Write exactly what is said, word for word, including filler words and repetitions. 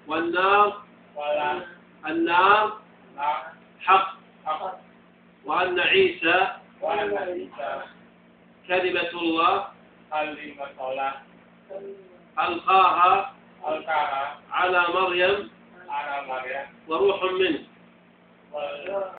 والنار ولا النار نار حق، حق، وأن عيسى وأن عيسى كلمة الله كلمة الله ألقاها ألقاها على مريم على مريم وروح منه. وروح